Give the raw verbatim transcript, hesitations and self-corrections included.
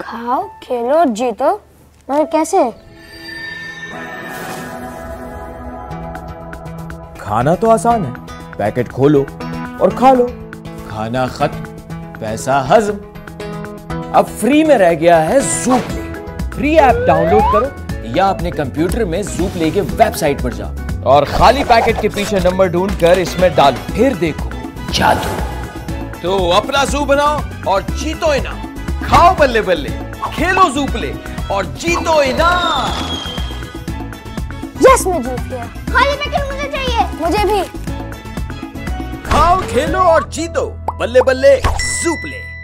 खाओ, खेलो और जीतो, मगर कैसे? खाना तो आसान है, पैकेट खोलो और खा लो। खाना खत्म, पैसा हजम। अब फ्री में रह गया है ज़ूप्ले। फ्री ऐप डाउनलोड करो या अपने कंप्यूटर में ज़ूप्ले के वेबसाइट पर जाओ और खाली पैकेट के पीछे नंबर ढूंढकर इसमें डालो, फिर देखो जादू। तो अपना ज़ू बनाओ और जीतो इनाम। खाओ बल्ले बल्ले, खेलो ज़ूप्ले और जीतो इनाम। यस, मैं जीत गया। खाली पैकेट मुझे चाहिए। मुझे भी। खाओ, खेलो और जीतो, बल्ले बल्ले ज़ूप्ले।